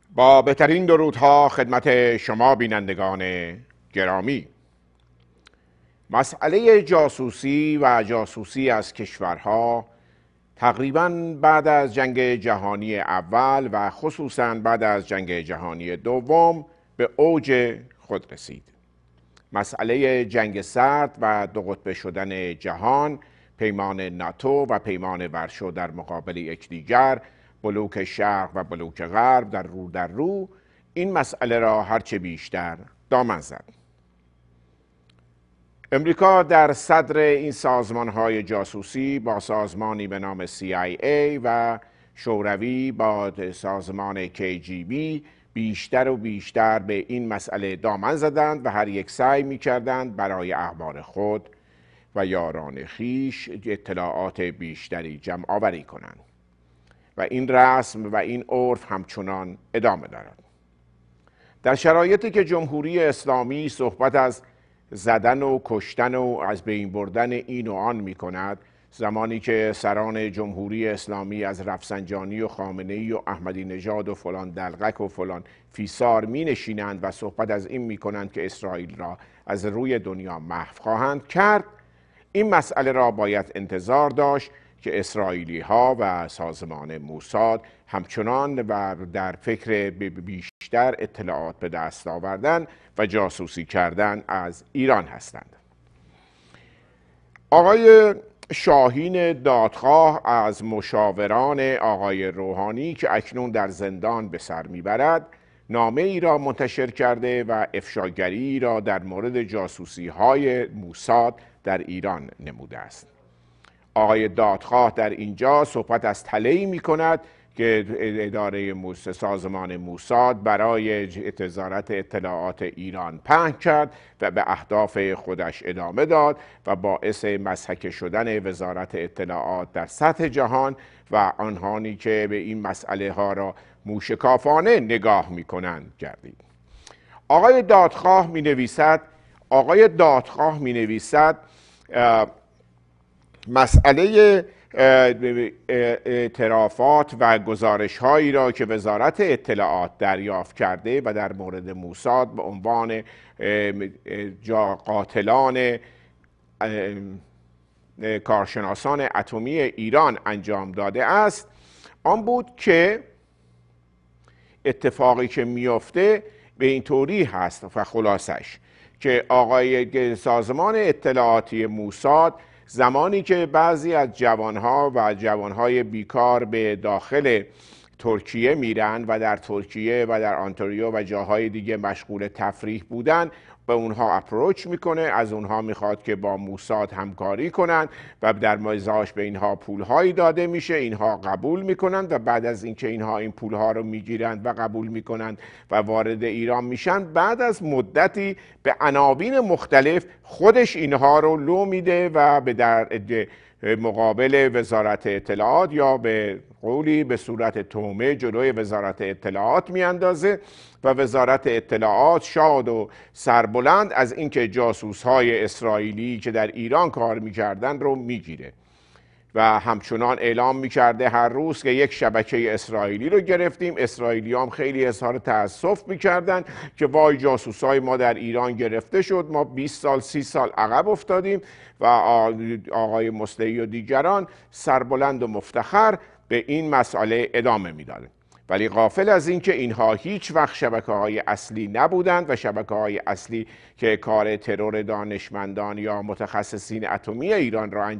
با بهترین درودها خدمت شما بینندگان گرامی. مسئله جاسوسی و جاسوسی از کشورها تقریباً بعد از جنگ جهانی اول و خصوصاً بعد از جنگ جهانی دوم به اوج خود رسید. مسئله جنگ سرد و دو قطبه شدن جهان، پیمان ناتو و پیمان ورشو در مقابل یکدیگر، بلوک شرق و بلوک غرب در رو این مسئله را هرچه بیشتر دامن زد. امریکا در صدر این سازمان‌های جاسوسی با سازمانی به نام CIA و شوروی با سازمان KGB بیشتر و بیشتر به این مسئله دامن زدند و هر یک سعی می‌کردند برای اخبار خود و یاران خیش اطلاعات بیشتری جمع آوری کنند و این رسم و این عرف همچنان ادامه دارد. در شرایطی که جمهوری اسلامی صحبت از زدن و کشتن و از بین بردن این و آن می کند، زمانی که سران جمهوری اسلامی از رفسنجانی و خامنه‌ای و احمدی نژاد و فلان دلقک و فلان فیسار می نشینند و صحبت از این می کنند که اسرائیل را از روی دنیا محو خواهند کرد، این مسئله را باید انتظار داشت که اسرائیلی ها و سازمان موساد همچنان و در فکر بیشتر اطلاعات به دست آوردن و جاسوسی کردن از ایران هستند. آقای شاهین دادخواه از مشاوران آقای روحانی که اکنون در زندان به سر میبرد، نامه ای را منتشر کرده و افشاگری را در مورد جاسوسی های موساد در ایران نموده است. آقای دادخواه در اینجا صحبت از تله‌ای می کند که اداره سازمان موساد برای وزارت اطلاعات ایران پهن کرد و به اهداف خودش ادامه داد و باعث مضحکه شدن وزارت اطلاعات در سطح جهان و آنهایی که به این مسئله ها را موشکافانه نگاه می کنند گردید. آقای دادخواه می نویسد مسئله اعترافات و گزارش هایی را که وزارت اطلاعات دریافت کرده و در مورد موساد به عنوان قاتلان کارشناسان اتمی ایران انجام داده است، آن بود که اتفاقی که میفته به این طوری هست و خلاصش که آقای سازمان اطلاعاتی موساد زمانی که بعضی از جوانها و جوانهای بیکار به داخل ترکیه میرن و در ترکیه و در آنتاریو و جاهای دیگه مشغول تفریح بودن، به اونها اپروچ میکنه، از اونها میخواد که با موساد همکاری کنن و در مزاج به اینها پولهایی داده میشه، اینها قبول میکنن و بعد از اینکه اینها این پولها رو میگیرند و قبول میکنن و وارد ایران میشن، بعد از مدتی به عناوین مختلف خودش اینها رو لو میده و به در مقابل وزارت اطلاعات یا به قولی به صورت تهمه جلوی وزارت اطلاعات میاندازه و وزارت اطلاعات شاد و سربلند از اینکه جاسوس‌های اسرائیلی که در ایران کار میکردن رو میگیره و همچنان اعلام میکرده هر روز که یک شبکه اسرائیلی رو گرفتیم. اسرائیلی هم خیلی اظهار تأسف میکردن که وای جاسوسای ما در ایران گرفته شد، ما 20 سال 30 سال عقب افتادیم و آقای مصلحی و دیگران سربلند و مفتخر به این مسئله ادامه میدادن، ولی غافل از این که اینها هیچ وقت شبکه‌های اصلی نبودند و شبکه‌های اصلی که کار ترور دانشمندان یا متخصصین اتمی ایران را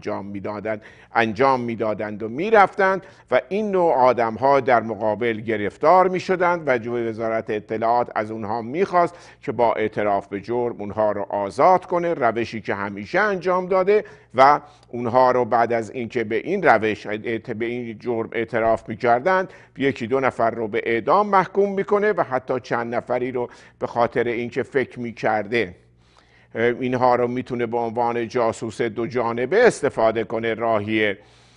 انجام میدادند و میرفتند و این نوع آدم‌ها در مقابل گرفتار میشدند و وزارت اطلاعات از اونها میخواست که با اعتراف به جرم اونها رو آزاد کنه، روشی که همیشه انجام داده و اونها رو بعد از اینکه به این روش به این جرم اعتراف میکردند یکی دو نفر رو به اعدام محکوم میکنه و حتی چند نفری رو به خاطر اینکه فکر میکرده اینها رو میتونه به عنوان جاسوس دو جانبه استفاده کنه راهی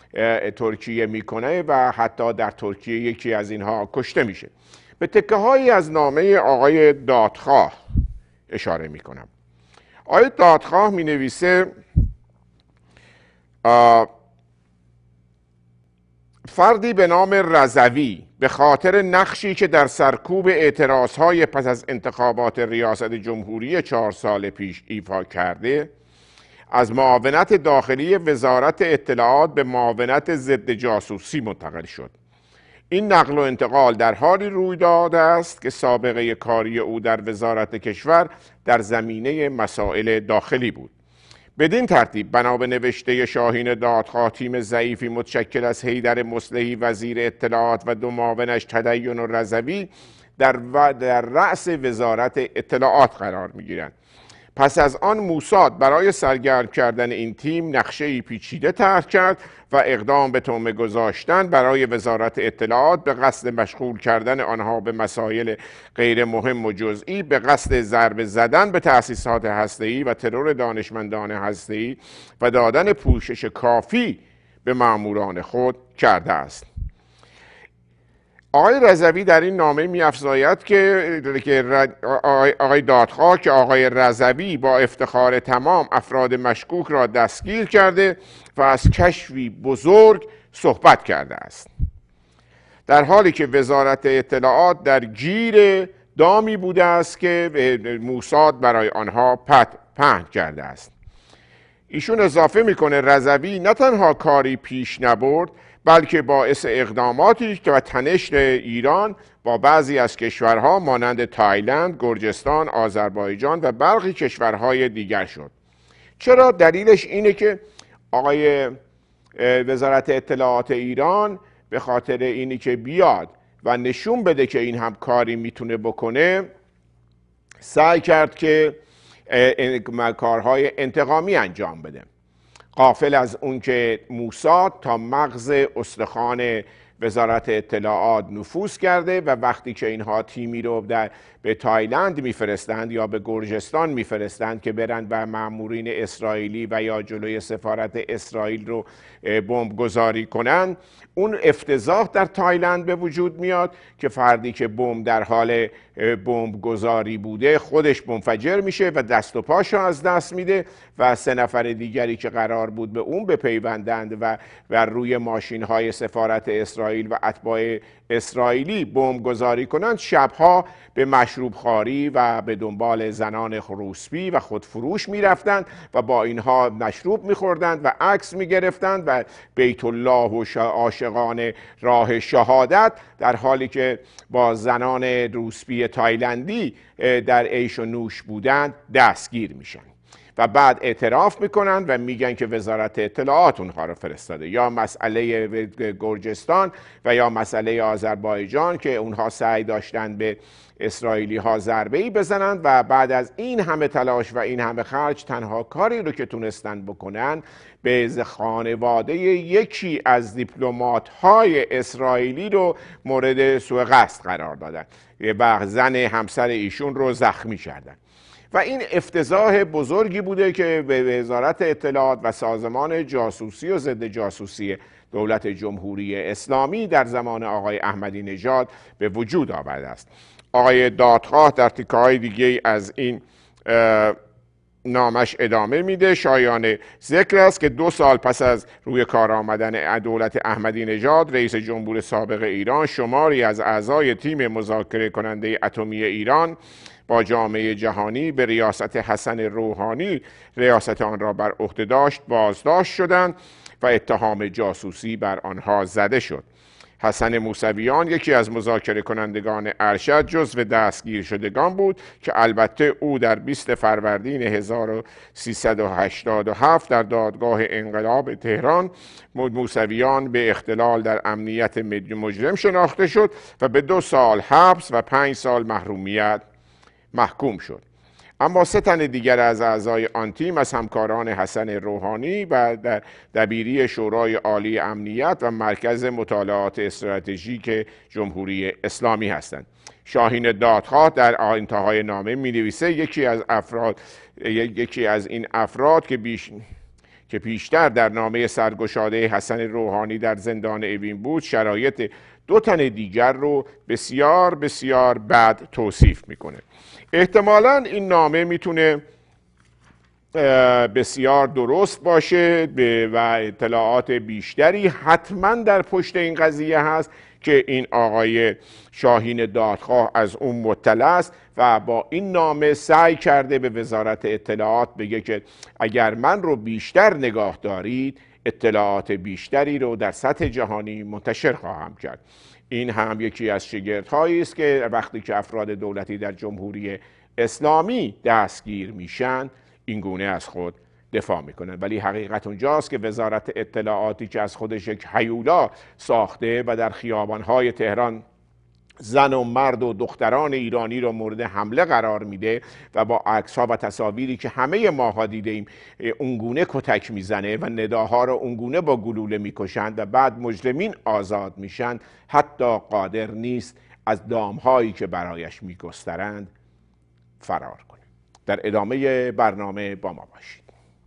ترکیه میکنه و حتی در ترکیه یکی از اینها کشته میشه. به تکه هایی از نامه آقای دادخواه اشاره میکنم. آقای دادخواه مینویسه فردی به نام رضوی به خاطر نقشی که در سرکوب اعتراضهای پس از انتخابات ریاست جمهوری 4 سال پیش ایفا کرده، از معاونت داخلی وزارت اطلاعات به معاونت ضد جاسوسی منتقل شد. این نقل و انتقال در حالی روی داده است که سابقه کاری او در وزارت کشور در زمینه مسائل داخلی بود. بدین ترتیب بنا به نوشته شاهین دادخواه، تیم ضعیفی متشکل از حیدر مصلحی وزیر اطلاعات و 2 معاونش تدین و رضوی در رأس وزارت اطلاعات قرار می‌گیرند. پس از آن موساد برای سرگرم کردن این تیم نقشه‌ای پیچیده طرح کرد و اقدام به طعمه گذاشتن برای وزارت اطلاعات به قصد مشغول کردن آنها به مسائل غیر مهم و جزئی، به قصد ضربه زدن به تأسیسات هسته‌ای و ترور دانشمندان هسته‌ای و دادن پوشش کافی به ماموران خود کرده است. آقای رضوی در این نامه می‌افزاید که آقای دادخواه که آقای رضوی با افتخار تمام افراد مشکوک را دستگیر کرده و از کشفی بزرگ صحبت کرده است، در حالی که وزارت اطلاعات در گیر دامی بوده است که موساد برای آنها پهن کرده است. ایشون اضافه میکنه رضوی نه تنها کاری پیش نبرد، بلکه باعث اقداماتی و تنش ایران با بعضی از کشورها مانند تایلند، گرجستان، آذربایجان و برخی کشورهای دیگر شد. چرا؟ دلیلش اینه که آقای وزارت اطلاعات ایران به خاطر اینی که بیاد و نشون بده که این هم کاری میتونه بکنه، سعی کرد که کارهای انتقامی انجام بده، غافل از اون که موساد تا مغز استخوان وزارت اطلاعات نفوذ کرده و وقتی که اینها تیمی رو به تایلند میفرستند یا به گرجستان میفرستند که برند و مامورین اسرائیلی و یا جلوی سفارت اسرائیل رو بمب گذاری کنند، اون افتضاح در تایلند به وجود میاد که فردی که بمب در حال بمب گذاری بوده خودش منفجر میشه و دست و پاشو از دست میده و 3 نفر دیگری که قرار بود به اون بپیوندند و روی ماشین های سفارت اسرائیل و اتباع اسرائیلی بمب گذاری کنند، شبها به مشروب خواری و به دنبال زنان روسپی و خودفروش میرفتند و با اینها مشروب میخوردند و عکس میگرفتند و بیت الله و عاشقان راه شهادت، در حالی که با زنان روسپی تایلندی در عیش و نوش بودند دستگیر میشن و بعد اعتراف میکنن و میگن که وزارت اطلاعات اونها رو فرستاده. یا مسئله گرجستان و یا مسئله آذربایجان که اونها سعی داشتن به اسرائیلی ها ضربه‌ای بزنند و بعد از این همه تلاش و این همه خرج تنها کاری رو که تونستن بکنن به خانواده یکی از دیپلمات های اسرائیلی رو مورد سوء قصد قرار دادن و زن همسر ایشون رو زخمی کردن. و این افتضاح بزرگی بوده که به وزارت اطلاعات و سازمان جاسوسی و ضد جاسوسی دولت جمهوری اسلامی در زمان آقای احمدی نژاد به وجود آورده است. آقای دادخواه در تیکه‌های دیگه از این نامش ادامه میده. شایان ذکر است که 2 سال پس از روی کار آمدن دولت احمدی نژاد، رئیس جمهور سابق ایران شماری از اعضای تیم مذاکره کننده اتمی ایران با جامعه جهانی به ریاست حسن روحانی ریاست آن را بر عهده داشت بازداشت شدند و اتهام جاسوسی بر آنها زده شد. حسن موسویان یکی از مذاکره کنندگان ارشد جزو دستگیر شدگان بود که البته او در 20 فروردین 1387 در دادگاه انقلاب تهران موسویان به اختلال در امنیت مجرم شناخته شد و به 2 سال حبس و 5 سال محرومیت محکوم شد. اما 3 تن دیگر از اعضای آن تیم از همکاران حسن روحانی و در دبیری شورای عالی امنیت و مرکز مطالعات استراتژیک جمهوری اسلامی هستند. شاهین دادخواه در انتهای نامه می‌نویسه یکی از این افراد که پیشتر در نامه سرگشاده حسن روحانی در زندان اوین بود، شرایط 2 تن دیگر رو بسیار بسیار بد توصیف میکنه. احتمالاً این نامه میتونه بسیار درست باشه و اطلاعات بیشتری حتما در پشت این قضیه هست که این آقای شاهین دادخواه از اون مطلع است و با این نامه سعی کرده به وزارت اطلاعات بگه که اگر من رو بیشتر نگاه دارید اطلاعات بیشتری رو در سطح جهانی منتشر خواهم کرد. این هم یکی از شگردهایی است که وقتی که افراد دولتی در جمهوری اسلامی دستگیر میشن این گونه از خود دفاع میکنن. ولی حقیقت اونجاست که وزارت اطلاعاتی که از خودش یک هیولا ساخته و در خیابانهای تهران زن و مرد و دختران ایرانی رو مورد حمله قرار میده و با عکس‌ها و تصاویری که همه ماها دیدیم اونگونه کتک میزنه و نداها رو اونگونه با گلوله میکشند و بعد مجرمین آزاد میشن، حتی قادر نیست از دامهایی که برایش میگسترند فرار کنه. در ادامه برنامه با ما باشید.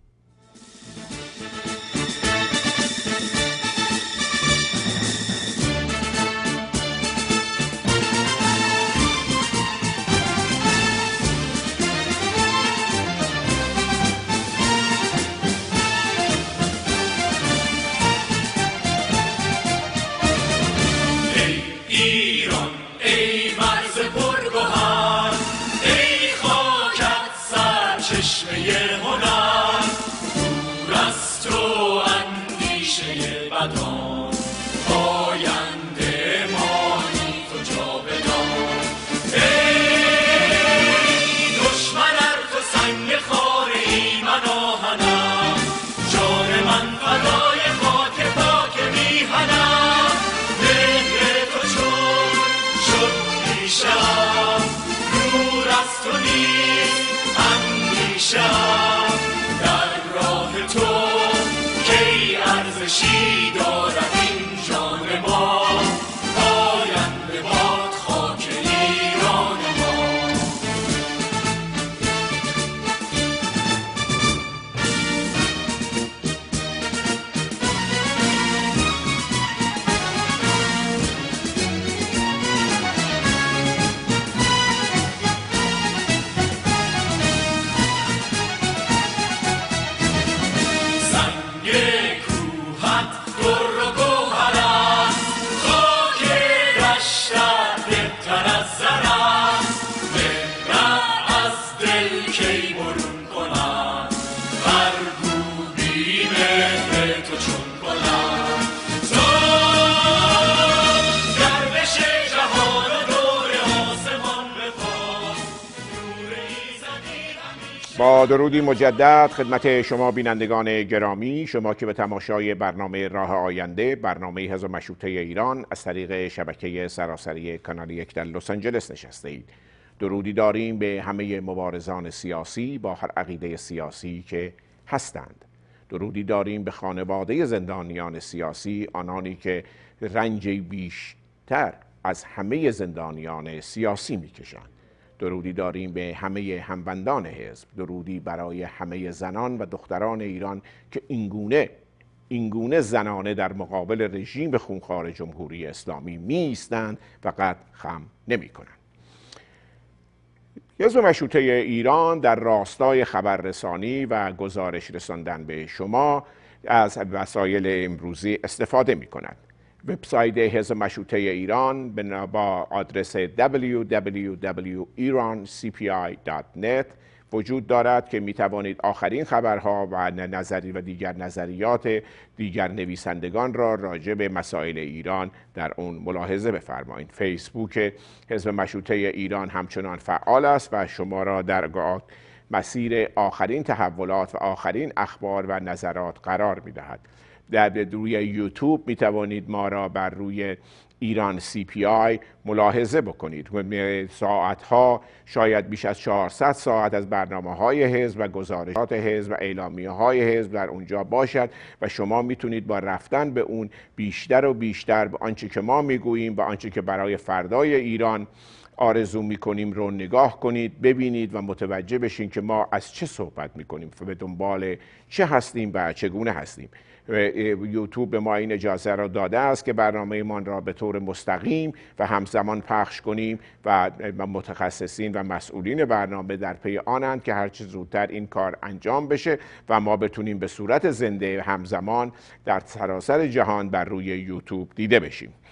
با درودی مجدد خدمت شما بینندگان گرامی، شما که به تماشای برنامه راه آینده، برنامه حزب مشروطه ایران از طریق شبکه سراسری کانال 1 در لس آنجلس نشسته اید. درودی داریم به همه مبارزان سیاسی با هر عقیده سیاسی که هستند. درودی داریم به خانواده زندانیان سیاسی، آنانی که رنج بیشتر از همه زندانیان سیاسی میکشند. درودی داریم به همه همبندان حزب، درودی برای همه زنان و دختران ایران که اینگونه زنانه در مقابل رژیم خونخوار جمهوری اسلامی می ایستند و قد خم نمی کنند. حزب مشروطه ایران در راستای خبررسانی و گزارش رساندن به شما از وسایل امروزی استفاده می کند. وبسایت حزب مشروطه ایران با آدرس www.irancpi.net وجود دارد که می توانید آخرین خبرها و دیگر نظریات دیگر نویسندگان را راجع به مسائل ایران در اون ملاحظه بفرمایید. فیسبوک حزب مشروطه ایران همچنان فعال است و شما را در مسیر آخرین تحولات و آخرین اخبار و نظرات قرار می دهد. در روی یوتیوب می توانید ما را بر روی ایران CPI ملاحظه بکنید. ساعتها، شاید بیش از 400 ساعت از برنامه‌های حزب و گزارشات حزب و اعلامیه‌های حزب در اونجا باشد و شما میتونید با رفتن به اون بیشتر و بیشتر به آنچه که ما میگوییم و آنچه که برای فردای ایران آرزو میکنیم رو نگاه کنید، ببینید و متوجه بشین که ما از چه صحبت میکنیم، به دنبال چه هستیم و چگونه هستیم. یوتیوب به ما این اجازه را داده است که برنامه من را به طور مستقیم و همزمان پخش کنیم و متخصصین و مسئولین برنامه در پی آنند که هرچه زودتر این کار انجام بشه و ما بتونیم به صورت زنده همزمان در سراسر جهان بر روی یوتیوب دیده بشیم.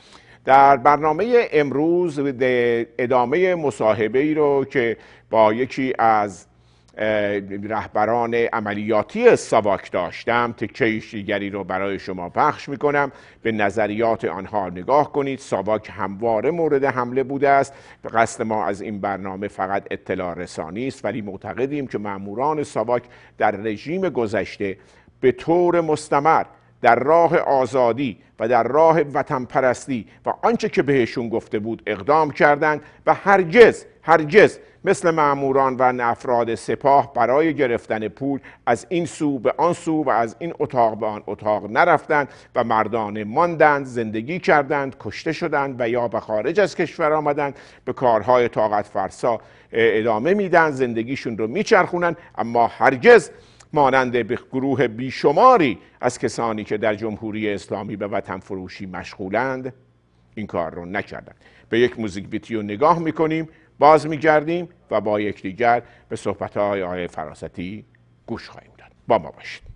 در برنامه امروز ادامه مصاحبه ای رو که با یکی از رهبران عملیاتی ساواک داشتم، تکه دیگری رو برای شما پخش میکنم. به نظریات آنها نگاه کنید. ساواک همواره مورد حمله بوده است. به قصد ما از این برنامه فقط اطلاع رسانی است، ولی معتقدیم که ماموران ساواک در رژیم گذشته به طور مستمر در راه آزادی و در راه وطن پرستی و آنچه که بهشون گفته بود اقدام کردند و هرگز مثل ماموران و افراد سپاه برای گرفتن پول از این سو به آن سو و از این اتاق به آن اتاق نرفتند و مردانه ماندند، زندگی کردند، کشته شدند و یا به خارج از کشور آمدند، به کارهای طاقت فرسا ادامه میدن، زندگیشون رو میچرخونن، اما هرگز مانند به گروه بیشماری از کسانی که در جمهوری اسلامی به وطن فروشی مشغولند این کار رو نکردند. به یک موزیک ویدیو نگاه میکنیم، باز میگردیم و با یکدیگر به صحبت‌های آقای فراستی گوش خواهیم داد. با ما باشید.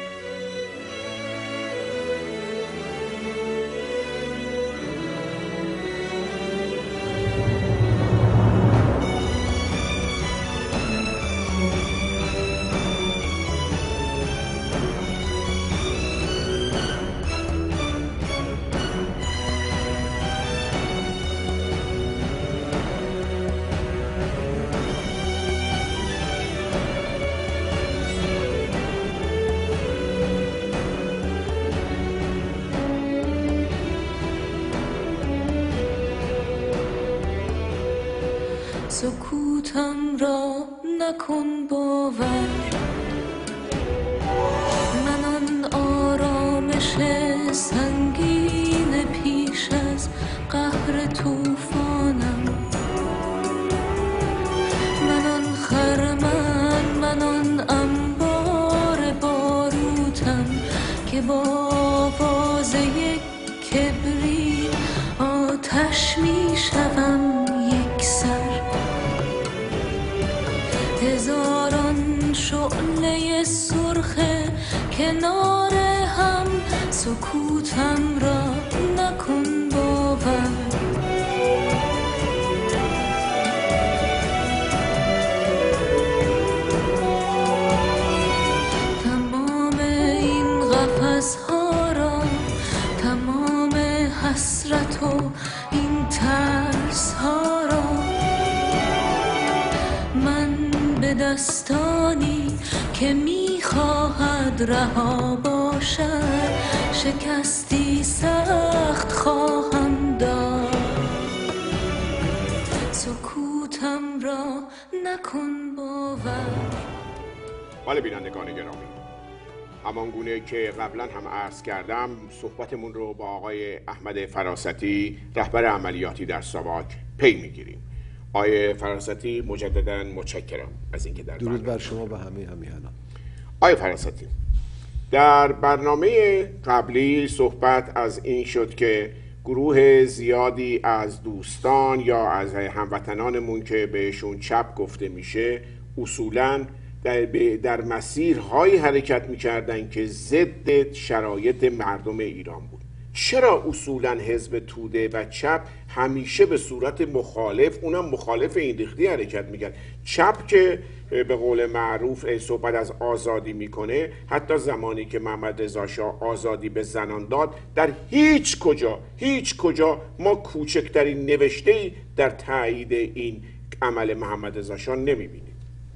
سکوتم را نکن باور، من آن آرامش سنگین پیش از قهر طوفانم، من آن خرمن، من آن انبار باروتم که با آواز یک کبریت آتش می شوم یک سر. هزاران شعله سرخ کنار هم، سکوتم را نکن باور. تمام این قفس ها را، تمام حسرت و این ترس ها را من به دستانی که میخواهد رها باشد شکستی سخت خواهم داد. سکوتم را نکن باور. بله بینندگان گرامی، همان گونه که قبلا هم عرض کردم صحبتمون رو با آقای احمد فراستی رهبر عملیاتی در ساواک پی میگیریم. آقای فراستی مجددا متشکرم از اینکه در درود بر شما و همه همیهنان. آقای فراستی، در برنامه قبلی صحبت از این شد که گروه زیادی از دوستان یا از هموطنانمون که بهشون چپ گفته میشه اصولاً در مسیرهایی حرکت میکردن که ضد شرایط مردم ایران بود. چرا اصولاً حزب توده و چپ همیشه به صورت مخالف، اونم مخالف این ریختی حرکت میکرد؟ چپ که به قول معروف صحبت از آزادی میکنه، حتی زمانی که محمد رضا شاه آزادی به زنان داد در هیچ کجا ما کوچکترین نوشته‌ای در تایید این عمل محمد رضا شاه نمیبینیم.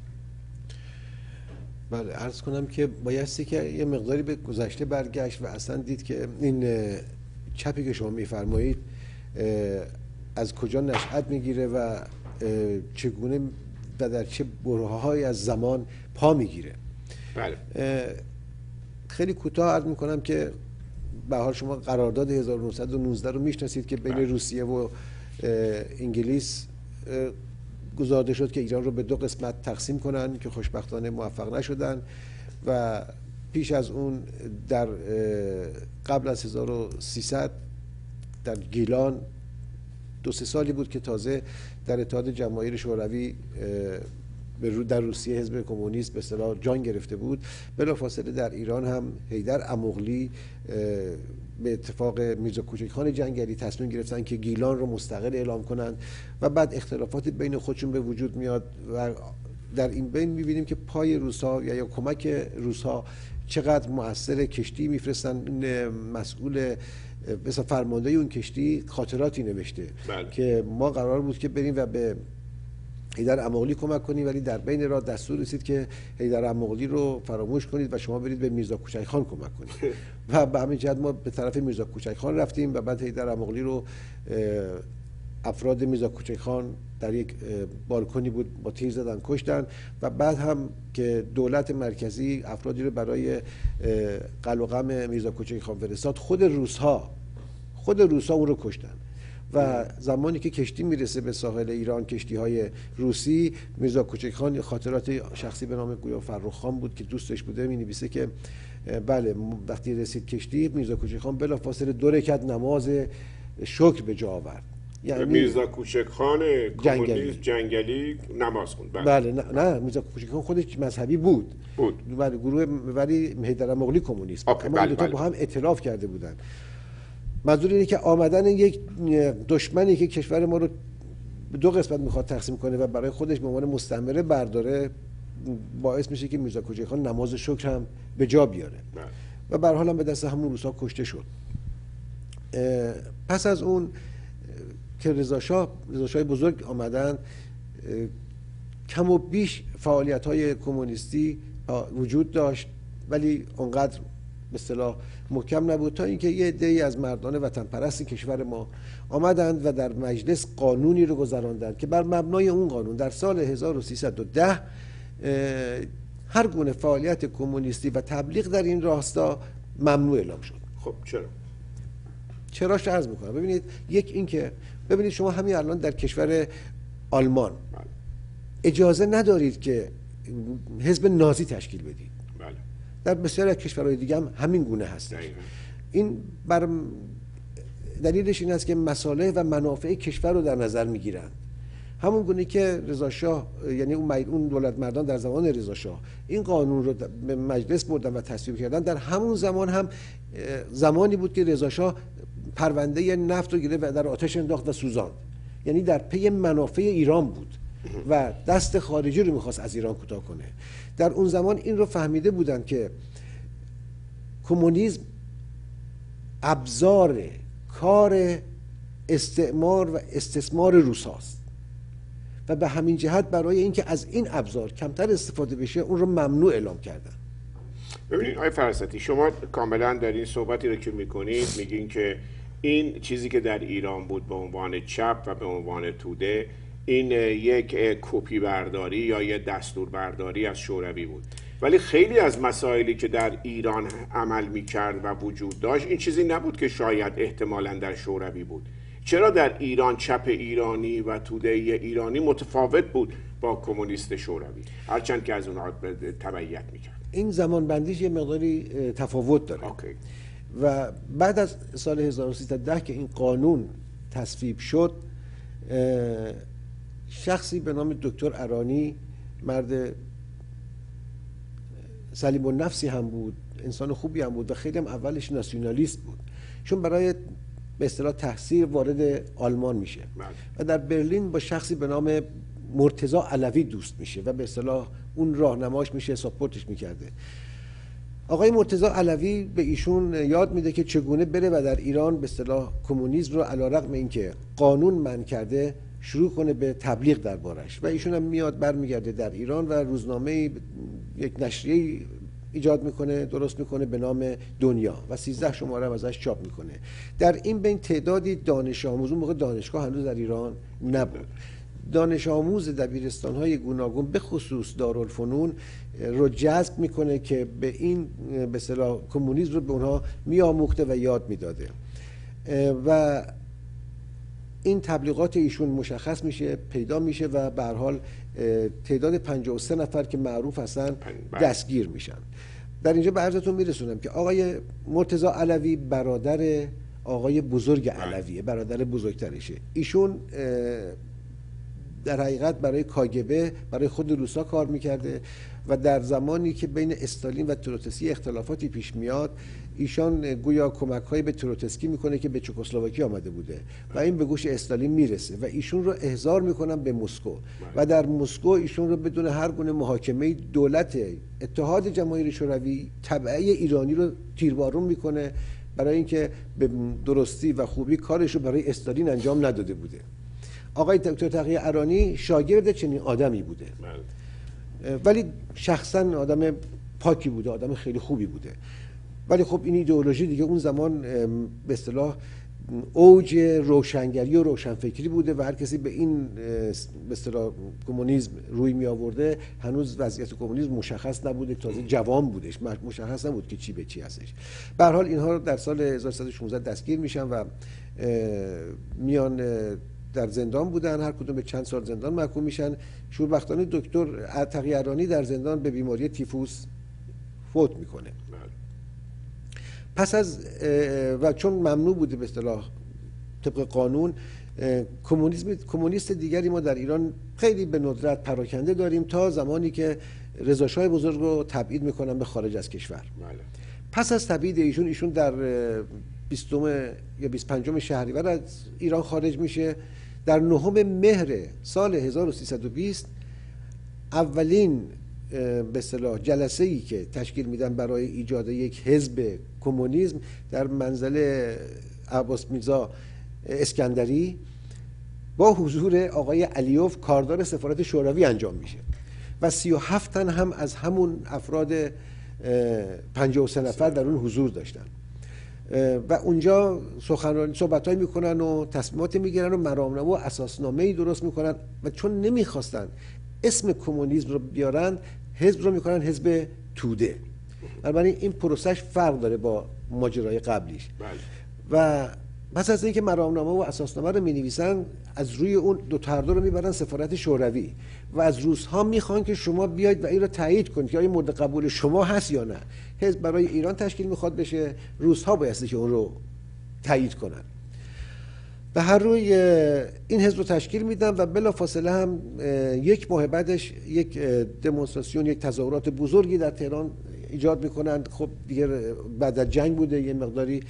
بله، عرض کنم که بایستی که یه مقداری به گذشته برگشت و اصلا دید که این چپی که شما میفرمایید از کجا نشأت میگیره و چگونه و در چه برهه‌هایی از زمان پا میگیره. بله. خیلی کوتاه عرض میکنم که به هر حال شما قرارداد 1919 رو میشناسید که بین روسیه و انگلیس گزارده شد که ایران رو به دو قسمت تقسیم کنن که خوشبختانه موفق نشدن و پیش از اون در قبل از 1300 در گیلان 2-3 سالی بود که تازه در اتحاد جماهیر شوروی در روسیه حزب کمونیست به اصطلاح جان گرفته بود، بلافاصله در ایران هم حیدر اموغلی به اتفاق میرزا کوچکخان جنگلی تصمیم گرفتن که گیلان رو مستقل اعلام کنند و بعد اختلافاتی بین خودشون به وجود میاد و در این بین میبینیم که پای روس‌ها یا کمک روس‌ها چقدر مؤثر. کشتی میفرستن، مسئول مثلا فرمانده اون کشتی خاطراتی نوشته که ما قرار بود که بریم و به حیدر اموغلی کمک کنیم، ولی در بین راه دستور رسید که حیدر اموغلی رو فراموش کنید و شما برید به میرزا کوچکخان کمک کنید و به همین جهت ما به طرف میرزا کوچکخان رفتیم و بعد حیدر اموغلی رو افراد میرزا کوچکخان در یک بالکنی بود با تیر زدن کشتن و بعد هم که دولت مرکزی افرادی رو برای قلع و قم میرزا کوچکخان فرستاد، خود روس‌ها اون رو کشتن و زمانی که کشتی میرسه به ساحل ایران، کشتی‌های روسی، میرزا کوچکخان خاطرات شخصی به نام گویا فرخ‌خان بود که دوستش بوده، می‌نویسه که بله وقتی رسید کشتی میرزا کوچکخان بلافاصله 2 رکعت نماز شکر به جا آورد. یعنی میرزا کوچکخان کمونیست جنگلی نماز خوند. بله نه میرزا کوچکخان خودش مذهبی بود. بله گروه، ولی حیدر اموغلی کمونیست بود. اما دو تا با هم ائتلاف کرده بودن. منظور اینه که آمدن یک دشمنی که کشور ما رو به 2 قسمت میخواد تقسیم کنه و برای خودش به عنوان مستعمره برداره باعث میشه که میرزا کوچکخان نماز شکر هم به جا بیاره و به هر حال هم به دست همون روس‌ها کشته شد. پس از اون که رضاشاه بزرگ آمدن، کم و بیش فعالیت‌های کمونیستی وجود داشت ولی اونقدر به اصطلاح محکم نبود، تا اینکه یه عده‌ای از مردان وطن پرست کشور ما آمدند و در مجلس قانونی رو گذراندند که بر مبنای اون قانون در سال 1310 هر گونه فعالیت کمونیستی و تبلیغ در این راستا ممنوع اعلام شد. خب چراش عرض میکنم. ببینید، یک این که ببینید شما همین الان در کشور آلمان اجازه ندارید که حزب نازی تشکیل بدید. در بسیاری از کشورهای دیگه هم همین گونه هست. این بر دلیلش این است که مصالح و منافع کشور رو در نظر میگیرند. همون گونه که رضاشاه، یعنی اون دولت مردان در زمان رضاشاه این قانون رو به مجلس بردن و تصویب کردن، در همون زمان هم زمانی بود که رضاشاه پرونده نفت رو گرفت و در آتش انداخت و سوزاند. یعنی در پی منافع ایران بود و دست خارجی رو میخواست از ایران کوتاه کنه. در اون زمان این رو فهمیده بودن که کمونیسم ابزار کار استعمار و استثمار روس‌هاست و به همین جهت برای اینکه از این ابزار کمتر استفاده بشه اون رو ممنوع اعلام کردن. ببینید آقای فراستی، شما کاملا در این صحبتی رو که میکنید میگین که این چیزی که در ایران بود به عنوان چپ و به عنوان توده، این یک کپی برداری یا یک دستور برداری از شوروی بود، ولی خیلی از مسائلی که در ایران عمل میکرد و وجود داشت این چیزی نبود که شاید احتمالاً در شوروی بود. چرا در ایران چپ ایرانی و توده ایرانی متفاوت بود با کمونیست شوروی، هرچند که از اونها تبعیت میکرد؟ این زمان بندیش یه مقداری تفاوت داره. و بعد از سال 1310 که این قانون تصویب شد، شخصی به نام دکتر ارانی، مرد سلیم النفسی هم بود، انسان خوبی هم بود و خیلی هم اولش ناسیونالیست بود، چون برای به اصطلاح تحصیل وارد آلمان میشه و در برلین با شخصی به نام مرتضی علوی دوست میشه و به اصطلاح اون راهنماش میشه، ساپورتش میکرده. آقای مرتضی علوی به ایشون یاد میده که چگونه بره و در ایران به اصطلاح کمونیسم رو علیرغم اینکه قانون منع کرده شروع کنه به تبلیغ دربارش و ایشون هم میاد برمیگرده در ایران و روزنامه یک نشریه ایجاد میکنه، درست میکنه به نام دنیا و 13 شماره هم ازش چاپ میکنه. در این بین تعدادی دانش آموز، اون موقع دانشگاه هنوز در ایران نبود، دانش آموز دبیرستان‌های گوناگون به خصوص دارالفنون رو جذب میکنه که به این به اصطلاح کمونیسم رو به اونها میآموخته و یاد میداده و این تبلیغات ایشون مشخص میشه، پیدا میشه و به هر حال تعداد 53 نفر که معروف هستن دستگیر میشن. در اینجا به عرضتون میرسونم که آقای مرتضی علوی برادر آقای بزرگ علویه، برادر بزرگترشه. ایشون در حقیقت برای کاگبه، برای خود روسا کار میکرده و در زمانی که بین استالین و تروتسکی اختلافاتی پیش میاد، ایشان گویا کمک‌هایی به تروتسکی میکنه که به چکسلواکی آمده بوده و این به گوش استالین میرسه و ایشون رو احضار میکنن به مسکو و در مسکو ایشون رو بدون هر گونه محاکمه دولت اتحاد جماهیر شوروی تبعه ایرانی رو تیربارون میکنه برای اینکه به درستی و خوبی کارش رو برای استالین انجام نداده بوده. آقای دکتر تقی ارانی شاگرد چنین آدمی بوده، ولی شخصا آدم پاکی بوده، آدم خیلی خوبی بوده. ولی خب این ایدئولوژی دیگه اون زمان به اصطلاح اوج روشنگری و روشنفکری بوده و هر کسی به این به اصطلاح کمونیسم روی می آورده، هنوز وضعیت کمونیسم مشخص نبوده، تازه جوان بودش، مشخص نبود که چی به چی هستش. به هر حال اینها رو در سال 1116 دستگیر میشن و میان در زندان بودن، هر کدوم به چند سال زندان محکوم میشن. شوربختانه دکتر تقی ارانی در زندان به بیماری تیفوس فوت میکنه. پس از و چون ممنوع بوده به اصطلاح طبق قانون، کمونیست دیگری ما در ایران خیلی به ندرت پراکنده داریم تا زمانی که رضا شاه بزرگ رو تبعید میکنن به خارج از کشور. پس از تبعید ایشون در 20 یا 25 شهریور از ایران خارج میشه. در 9 مهر سال 1320 اولین به اصطلاح جلسه‌ای که تشکیل میدن برای ایجاد یک حزب کمونیسم در منزل عباس میرزا اسکندری با حضور آقای علیوف کاردار سفارت شوروی انجام میشه و 37 تن هم از همون افراد 53 نفر در اون حضور داشتن و اونجا صحبت‌هایی میکنن و تصمیمات میگیرن و مرامنامه و اساسنامه‌ای درست میکنن و چون نمیخواستن اسم کمونیسم رو بیارن، حزب رو میکنن حزب توده. بنابراین این پروسش فرق داره با ماجرای قبلیش. و پس از اینکه مرامنامه و اساسنامه رو مینویسن، از روی اون دو تا رو میبرن سفارت شوروی و از روس‌ها میخوان که شما بیاید و این رو تایید کنید که آیا مورد قبول شما هست یا نه. حزب برای ایران تشکیل میخواد بشه، روس‌ها بایستی که اون رو تایید کنن. به هر روی این حزب رو تشکیل میدن و بلافاصله هم یک ماه بعدش یک دمونستراسیون، یک تظاهرات بزرگی در تهران ایجاد میکنن. خب دیگه بعد از جنگ بوده، یه مقداری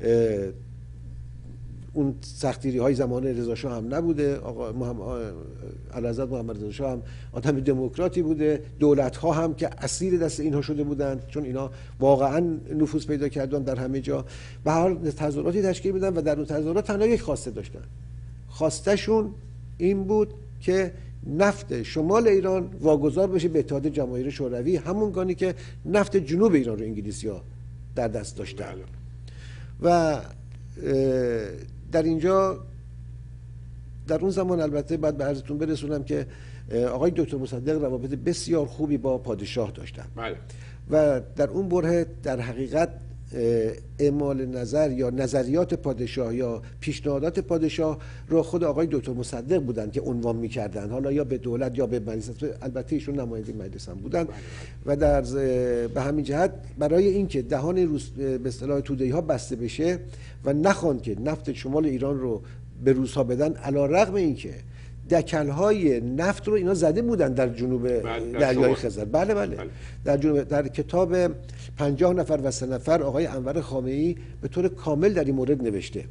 اون سختگیری های زمان رضا شاه هم نبوده. آقا اعلیحضرت محمد رضا شاه هم آدم دموکراتی بوده، دولت ها هم که اسیر دست اینها شده بودند چون اینا واقعا نفوذ پیدا کردن در همه جا. به هر حال تظاهراتی تشکیل میدن و در اون تظاهرات تنها یک خواسته داشتن. خواستشون این بود که نفت شمال ایران واگذار بشه به اتحاد جماهیر شوروی، همون گانی که نفت جنوب ایران رو انگلیسی‌ها در دست داشتن. و در اینجا در اون زمان البته باید به عرضتون برسونم که آقای دکتر مصدق روابط بسیار خوبی با پادشاه داشتن و در اون بره در حقیقت اعمال نظر یا نظریات پادشاه یا پیشنهادات پادشاه رو خود آقای دکتر مصدق بودن که عنوان می‌کردن، حالا یا به دولت یا به مجلس. البته ایشون نماینده مجلس هم بودن و در به همین جهت برای اینکه دهان به اصطلاح توده‌ای‌ها بسته بشه و نخوان که نفت شمال ایران رو به روس‌ها بدن، علی‌رغم اینکه دکل‌های نفت رو اینا زده بودن در جنوب دریای خزر. بله. در جنوب، در کتاب 50 نفر و 3 نفر آقای انور خامنه‌ای به طور کامل در این مورد نوشته.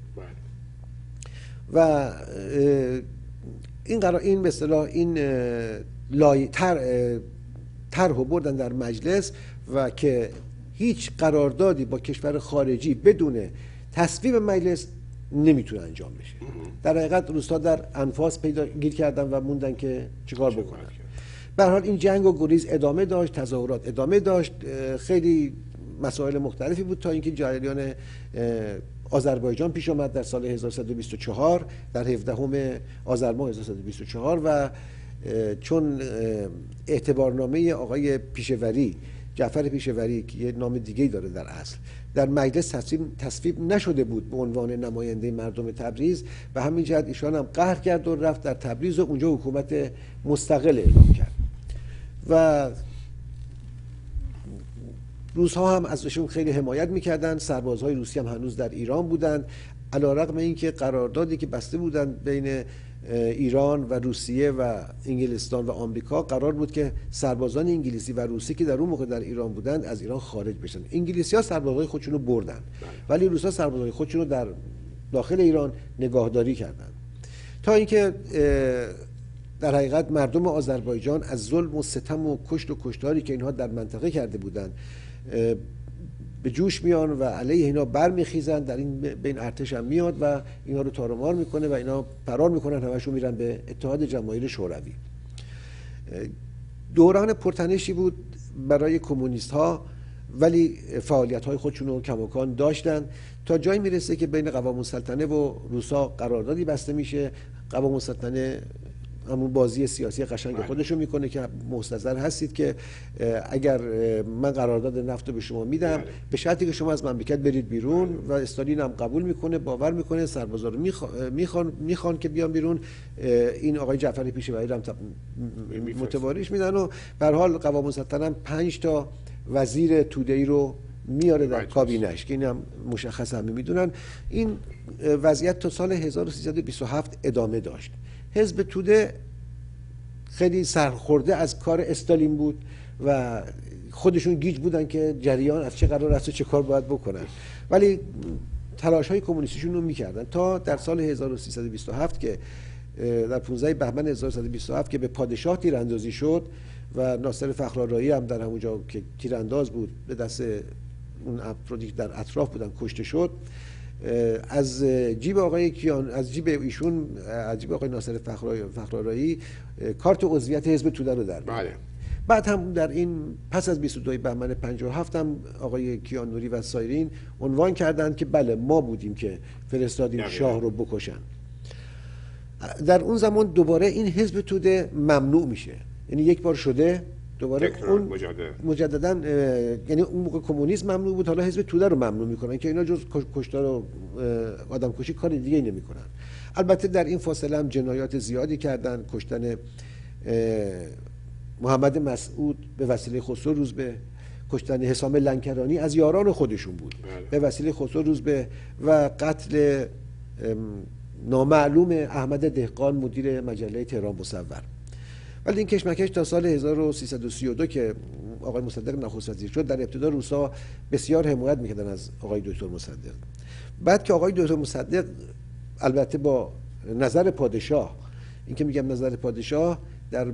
و این به اصطلاح این طرحو بردن در مجلس و که هیچ قراردادی با کشور خارجی بدون تصویب مجلس نمیتونه انجام بشه. در حقیقت روس‌ها در انفاس پیدا گیر کردن و موندن که چیکار بکنن. به هر حال این جنگ و گریز ادامه داشت، تظاهرات ادامه داشت، خیلی مسائل مختلفی بود تا اینکه جریان آذربایجان پیش آمد در سال 1124 در 17 آذر ماه 1124 و چون اعتبارنامه آقای پیشوری، جعفر پیشوری که یه نام دیگه‌ای داره در اصل، در مجلس تصویب نشده بود به عنوان نماینده مردم تبریز، و همین جهت ایشان هم قهر کرد و رفت در تبریز و اونجا حکومت مستقل اعلام کرد و روس‌ها هم ازشون خیلی حمایت میکردن. سربازهای روسی هم هنوز در ایران بودن، علی‌رغم اینکه قراردادی که بسته بودن بین ایران و روسیه و انگلستان و آمریکا قرار بود که سربازان انگلیسی و روسی که در اون موقع در ایران بودند از ایران خارج بشن. انگلیسی‌ها سربازای خودشون رو بردن ولی روس‌ها سربازای خودشون رو در داخل ایران نگاهداری کردند تا اینکه در حقیقت مردم آذربایجان از ظلم و ستم و کشت و کشتاری که اینها در منطقه کرده بودند به جوش میان و علیه اینا برمیخیزن. در این بین ارتش هم میاد و اینا رو تارمار میکنه و اینا فرار میکنن، همشون میرن به اتحاد جماهیر شوروی. دوران پرتنشی بود برای کمونیست ها ولی فعالیت های خودشون رو کماکان داشتن تا جایی میرسه که بین قوام السلطنه و روسا قراردادی بسته میشه. قوام السلطنه همون بازی سیاسی قشنگ خودشو میکنه که مستحضر هستید که اگر من قرارداد نفت رو به شما میدم به شرطی که شما از مملکت برید بیرون، و استالین هم قبول میکنه، باور میکنه، سربازا رو میخوان که بیان بیرون. این آقای جعفر پیشوری هم متواریش میدن و به هر حال قوام السلطنه هم 5 تا وزیر توده‌ای رو میاره در کابینش که این هم مشخص همه میدونن. این وضعیت تا سال 1327 ادامه داشت. حزب توده خیلی سرخورده از کار استالین بود و خودشون گیج بودن که جریان از چه قرار است و چه کار باید بکنن، ولی تلاش های کمونیستیشون رو میکردن تا در سال 1327 که در 15 بهمن 1327 که به پادشاه تیراندازی شد و ناصر فخرآرایی هم در همونجا که تیرانداز بود به دست اون افرادی که در اطراف بودن کشته شد. از جیب آقای کیان، از جیب ایشون، از جیب آقای ناصر فخرآرایی کارت عضویت حزب توده رو در بله. بعد هم در این پس از 22 بهمن 57 هم آقای کیانوری و سایرین عنوان کردند که بله ما بودیم که فرستادیم شاه رو بکشن. در اون زمان دوباره این حزب توده ممنوع میشه، یعنی یک بار شده دوباره اون مجددا، یعنی اون موقع کمونیسم ممنوع بود، حالا حزب توده رو ممنوع میکنن که اینا جز کشتار و آدم کشی کار دیگه نمیکنن. البته در این فاصله هم جنایات زیادی کردن، کشتن محمد مسعود به وسیله خسرو روزبه، کشتن حسام لنکرانی از یاران خودشون بود به وسیله خسرو روزبه، و قتل نامعلوم احمد دهقان مدیر مجله تهران مصور. ولی این کشمکش تا سال 1332 که آقای مصدق نخست وزیر شد، در ابتدا روسا بسیار حمایت میکردن از آقای دکتر مصدق. بعد که آقای دکتر مصدق البته با نظر پادشاه، این که میگم نظر پادشاه، در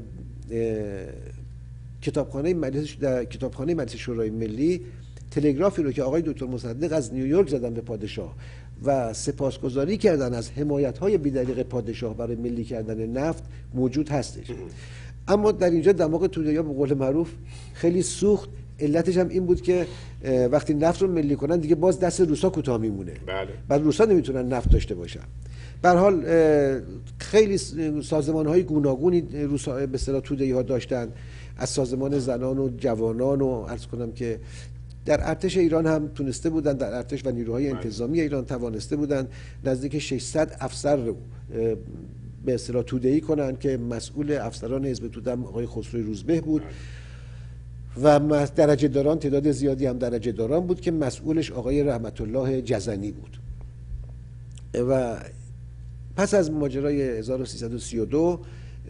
کتابخانه مجلس شورای ملی تلگرافی رو که آقای دکتر مصدق از نیویورک زدن به پادشاه و سپاسگزاری کردن از حمایت‌های بی‌دریغ پادشاه برای ملی کردن نفت موجود هستش. اما در اینجا دماغ توده‌ها به قول معروف خیلی سوخت. علتش هم این بود که وقتی نفت رو ملی کنن دیگه باز دست روسا کوتاه میمونه. بله. بعد روسا نمیتونن نفت داشته باشن. به هر حال خیلی سازمان‌های گوناگونی روسا به اصطلاح توده‌ها داشتن، از سازمان زنان و جوانان، و عرض کنم که در ارتش ایران هم تونسته بودن، در ارتش و نیروهای انتظامی ایران توانسته بودن نزدیک 600 افسر رو به اصطلاح توده‌ای کنن که مسئول افسران حزب توده آقای خسرو روزبه بود و درجه داران، تعداد زیادی هم درجه داران بود که مسئولش آقای رحمت الله جزنی بود. و پس از ماجرای 1332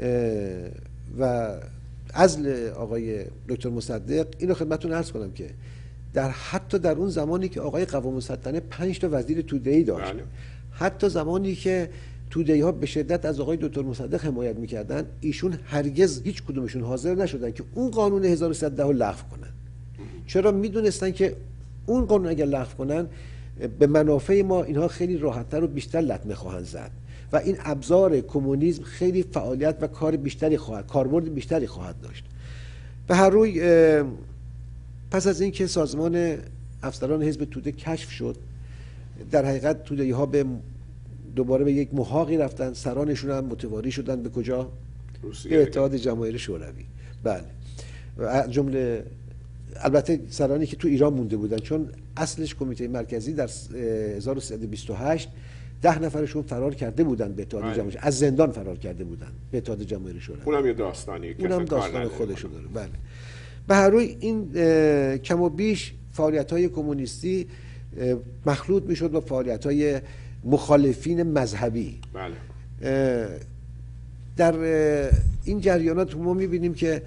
و عزل آقای دکتر مصدق، اینو خدمتتون عرض کنم که حتی در اون زمانی که آقای قوام السلطنه 5 تا وزیر توده‌ای داشت، حتی زمانی که توده‌ای ها به شدت از آقای دکتر مصدق حمایت میکردن، ایشون هرگز هیچ کدومشون حاضر نشدن که اون قانون 1310 رو لغو کنن. چرا؟ میدونستن که اون قانون اگر لغو کنن به منافع ما اینها خیلی راحت‌تر و بیشتر لطمه خواهند زد و این ابزار کمونیسم خیلی فعالیت و کاربرد بیشتری خواهد داشت. به هر روی پس از اینکه سازمان افسران حزب توده کشف شد، در حقیقت توده‌ای ها دوباره به یک محاقی رفتن، سرانشون هم متواری شدن به کجا؟ به اتحاد جماهیر شوروی. بله. و جمله البته سرانی که تو ایران مونده بودن، چون اصلش کمیته مرکزی در 1328 10 نفرشون فرار کرده بودن به اتحاد جماهیر، از زندان فرار کرده بودن به اتحاد جماهیر شوروی. اونم یه داستانی، اونم داستان خودشو داره. بله. به هر روی این کم و بیش فعالیت‌های کمونیستی مخلوط میشد با فعالیت‌های مخالفین مذهبی. بله. در این جریانات ما میبینیم که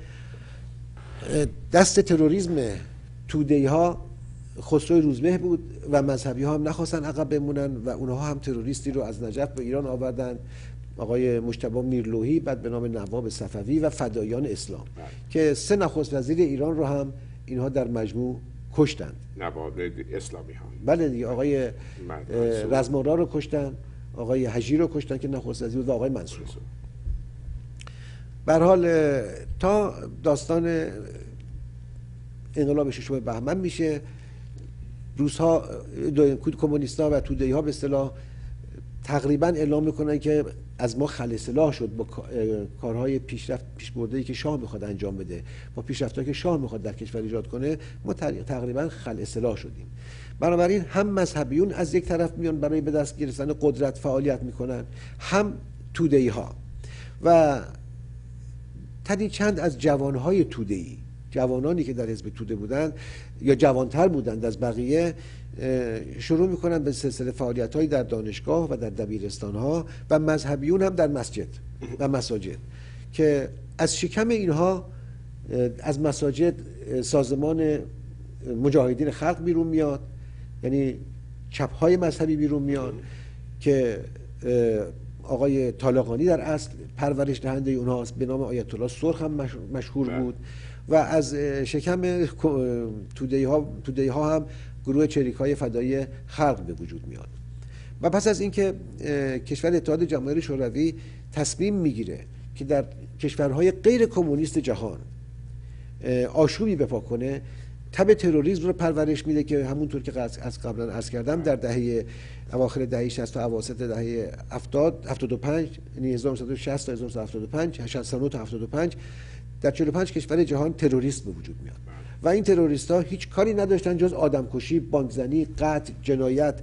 دست تروریسم توده‌ای ها خسرو روزبه بود و مذهبی ها هم نخواستن عقب بمونن و اونها هم تروریستی رو از نجف به ایران آوردن، آقای مجتبی میرلوحی، بعد به نام نواب صفوی و فدایان اسلام که 3 نخست وزیر ایران رو هم اینها در مجموع کشتند. نواب اسلامی ها، بله دیگه، آقای رزمارا رو کشتن، آقای حجی رو کشتن که نخست وزیر بود و آقای منصور. به هر حال تا داستان انقلاب 6 بهمن میشه، روس‌ها، کمونیست‌ها و توده‌ای‌ها به اصطلاح تقریبا اعلام میکنن که از ما خل سلاح شد با کارهای پیشبرده‌ای که شاه میخواد انجام بده، با پیشرفت‌هایی که شاه میخواد در کشور ایجاد کنه، ما تقریبا خل سلاح شدیم. بنابراین هم مذهبیون از یک طرف میان برای به دست گرفتن قدرت فعالیت میکنن، هم توده‌ای‌ها. و تنی چند از جوانهای توده‌ای، جوانانی که در حزب توده بودند یا جوانتر بودند از بقیه، شروع میکنن به سلسله فعالیت‌هایی در دانشگاه و در دبیرستان‌ها و مذهبیون هم در مسجد و مساجد که از شکم اینها از مساجد سازمان مجاهدین خلق بیرون میاد، یعنی چپ‌های مذهبی بیرون میاد که آقای طالقانی در اصل پرورش دهنده اونهاست، به نام آیت الله سرخ هم مشهور بود و از شکم توده‌ای ها هم گروه چریک‌های فدایی خلق به وجود میاد. و پس از اینکه کشور اتحاد جماهیر شوروی تصمیم میگیره که در کشورهای غیر کمونیست جهان آشوبی بپا کنه، تب تروریسم رو پرورش میده که همونطور که از قبلا عرض کردم در اواخر دهه 60 و اواسط دهه 75، یعنی 1960 تا 1975، 69 تا 75 در 45 کشور جهان تروریست به وجود میاد و این تروریست ها هیچ کاری نداشتن جز آدمکشی، بانکزنی، قتل، جنایت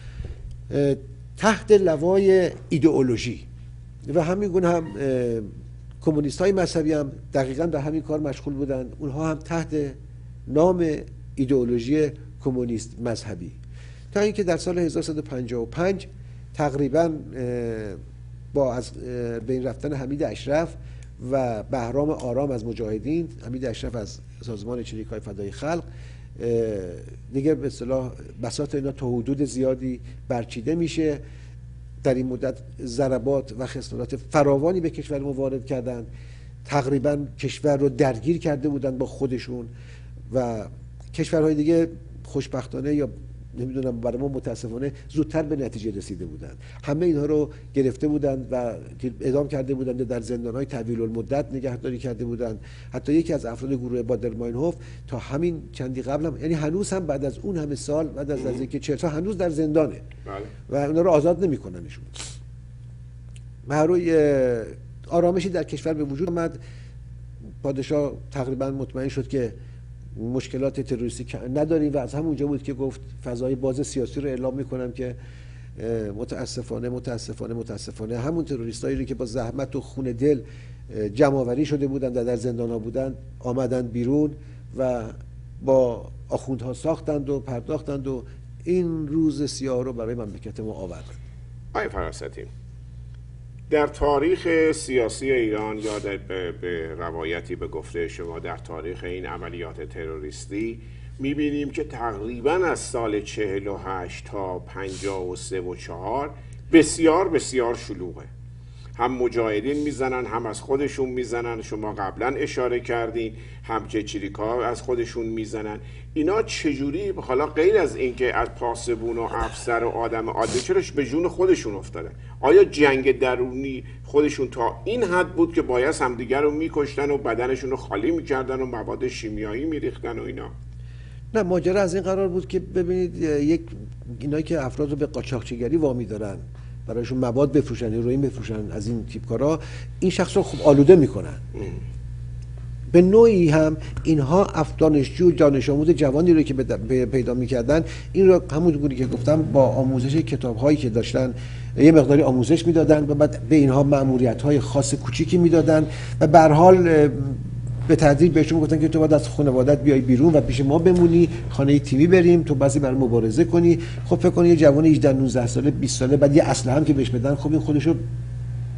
تحت لوای ایدئولوژی. و همین گونه هم کمونیست های مذهبی هم دقیقاً در همین کار مشغول بودن، اونها هم تحت نام ایدئولوژی کمونیست مذهبی، تا اینکه در سال 1355 تقریباً با از بین رفتن حمید اشرف و بهرام آرام از مجاهدین، حمید اشرف از سازمان چریک‌های فدایی خلق، دیگه به اصطلاح بساط اینا تا حدود زیادی برچیده میشه. در این مدت ضربات و خسارات فراوانی به کشور ما وارد کردن، تقریبا کشور رو درگیر کرده بودن با خودشون و کشورهای دیگه خوشبختانه یا نمیدونم برای ما متاسفانه زودتر به نتیجه رسیده بودند. همه اینها رو گرفته بودند و اعدام کرده بودند، در زندان‌های طویل المدت نگهداری کرده بودند. حتی یکی از افراد گروه بادر-ماینهوف تا همین چندی قبل هم، یعنی هنوز هم بعد از اون همه سال، بعد از اینکه 40 سال هنوز در زندانه و اونا رو آزاد نمی‌کننشون. روی آرامشی در کشور به وجود آمد. پادشاه تقریبا مطمئن شد که مشکلات تروریستی نداریم و از همونجا بود که گفت فضای باز سیاسی رو اعلام میکنم که متاسفانه همون تروریستایی رو که با زحمت و خون دل جمع‌آوری شده بودند و در زندان‌ها بودند آمدند بیرون و با آخوندها ساختند و پرداختند و این روز سیاه رو برای مملکت ما آوردند. آقای فراستی، در تاریخ سیاسی ایران یا به روایتی به گفته شما در تاریخ این عملیات تروریستی میبینیم که تقریبا از سال 48 تا 53 و 4 بسیار بسیار شلوغه. هم مجاهدین میزنن، هم از خودشون میزنن، شما قبلا اشاره کردین، هم چریک‌ها از خودشون میزنن. اینا چجوری، حالا غیر از اینکه از پاسبون و افسر و آدم عادی، چراش به جون خودشون افتادن؟ آیا جنگ درونی خودشون تا این حد بود که باید همدیگر رو میکشتن و بدنشون رو خالی میکردن و مواد شیمیایی میریختن و اینا؟ نه، ماجرا از این قرار بود که ببینید اینایی که افراد رو به قاچاقچیگری وامی دارن، برایشون مواد بفروشن، هروئین بفروشن، از این تیپ کارا، این شخص رو خوب آلوده میکنن. به نوعی هم اینها دانشجو، دانش آموز جوانی رو که پیدا میکردن، این رو همون گونه که گفتم با آموزش کتاب‌هایی که داشتن یه مقداری آموزش میدادن و بعد به اینها مأموریت‌های خاص کوچیکی میدادن و به هر حال به تدریج بهشون گفتن که تو باید از خانوادت بیای بیرون و پیش ما بمونی، خانه تیمی بریم، تو بعضی برای مبارزه کنی. خب فکر کن یه جوان 18 19 ساله 20 ساله بعد یه اسلحه هم که بهش بدن، خب این خودشو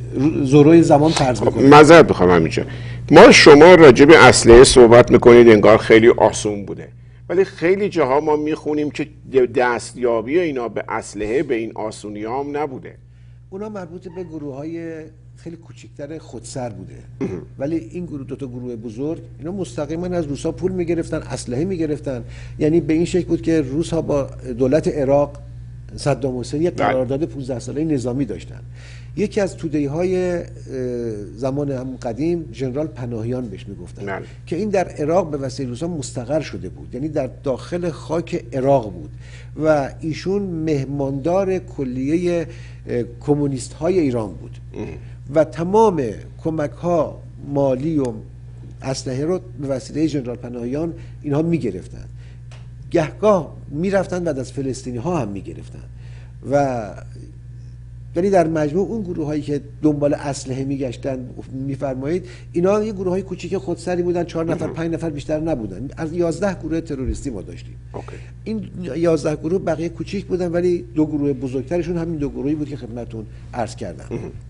زورای زمان فرض میکنیم. معذرت میخوام همینجا. شما راجع به اسلحه صحبت میکنید انگار خیلی آسون بوده، ولی خیلی جاها ما میخونیم که دستیابی اینا به اسلحه به این آسونی هم نبوده. اونا مربوط به گروه های خیلی کوچکتر خودسر بوده، ولی این گروه، دو تا گروه بزرگ، اینا مستقیما از روس‌ها پول میگرفتن، اسلحه میگرفتن. یعنی به این شکل بود که روس‌ها با دولت عراق، صدام حسین، یک قرارداد 15 ساله نظامی داشتن. یکی از توده‌های زمان هم قدیم ژنرال پناهیان بهش میگفتن که این در عراق به وسیله روس‌ها مستقر شده بود، یعنی در داخل خاک عراق بود و ایشون مهماندار کلیه کمونیست های ایران بود و تمام کمک ها مالی و اسلحه رو به وسیله ژنرال پناهیان اینها میگرفتن. گهگاه میرفتن بعد از فلسطینی ها هم میگرفتن و یعنی در مجموع اون گروه هایی که دنبال اسلحه میگشتن، میفرمایید اینا یه گروه های کوچیک خودسری بودن، 4 نفر 5 نفر بیشتر نبودن. از 11 گروه تروریستی ما داشتیم. این 11 گروه بقیه کوچیک بودن، ولی دو گروه بزرگترشون همین دو گروهی بود که خدمتتون عرض کردم.